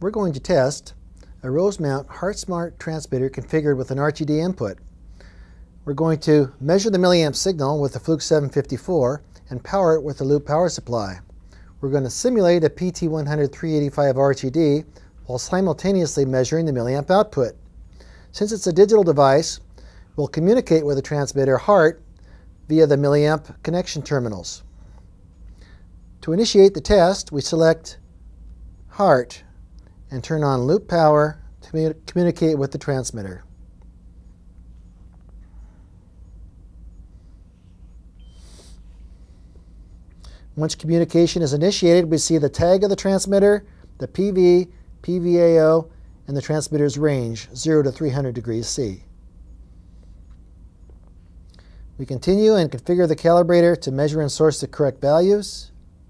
We're going to test a Rosemount HART Smart transmitter configured with an RTD input. We're going to measure the milliamp signal with the Fluke-754 and power it with the loop power supply. We're going to simulate a PT100 385 RTD while simultaneously measuring the milliamp output. Since it's a digital device, we'll communicate with the transmitter HART via the milliamp connection terminals. To initiate the test, we select HART and turn on loop power to communicate with the transmitter. Once communication is initiated, we see the tag of the transmitter, the PV, PVAO, and the transmitter's range, 0 to 300 degrees C. We continue and configure the calibrator to measure and source the correct values.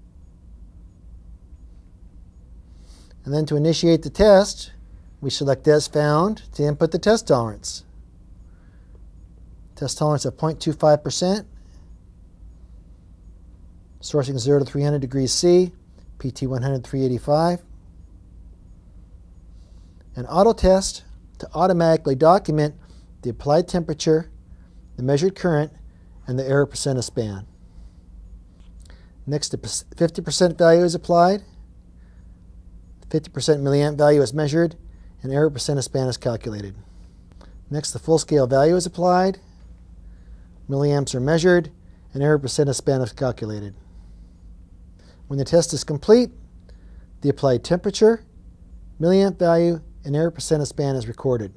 And then to initiate the test, we select as found to input the test tolerance. Test tolerance of 0.25%. Sourcing 0 to 300 degrees C, PT100 385. An auto test to automatically document the applied temperature, the measured current, and the error percent of span. Next, the 50% value is applied, 50% milliamp value is measured, and error percent of span is calculated. Next, the full scale value is applied, milliamps are measured, and error percent of span is calculated. When the test is complete, the applied temperature, milliamp value, and error percent of span is recorded.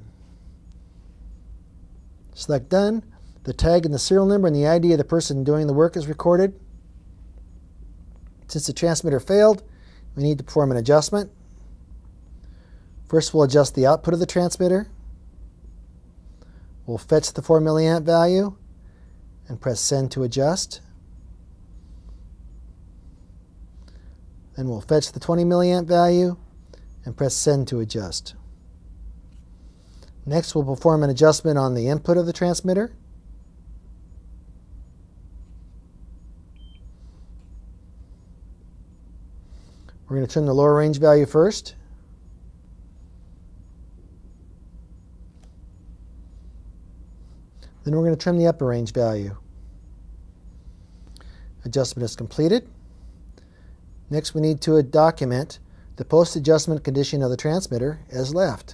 Select Done. The tag and the serial number and the ID of the person doing the work is recorded. Since the transmitter failed, we need to perform an adjustment. First, we'll adjust the output of the transmitter. We'll fetch the 4 milliamp value and press Send to adjust. Then we'll fetch the 20 milliamp value and press Send to adjust. Next, we'll perform an adjustment on the input of the transmitter. We're going to trim the lower range value first. Then we're going to trim the upper range value. Adjustment is completed. Next, we need to document the post-adjustment condition of the transmitter as left.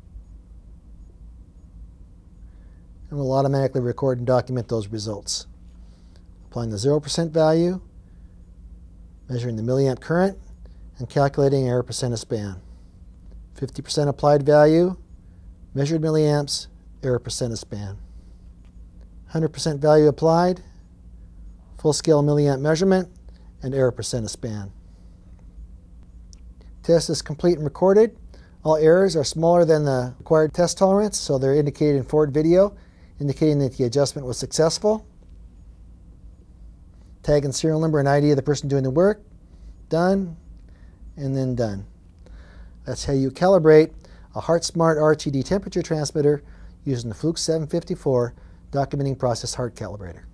And we'll automatically record and document those results. Applying the 0% value, measuring the milliamp current, and calculating error percent of span. 50% applied value, measured milliamps, error percent of span. 100% value applied, full scale milliamp measurement, and error percent of span. Test is complete and recorded. All errors are smaller than the required test tolerance, so they're indicated in forward video, indicating that the adjustment was successful. Tag and serial number and ID of the person doing the work. Done, and then done. That's how you calibrate a HART Smart RTD temperature transmitter using the Fluke-754 Documenting Process HART Calibrator.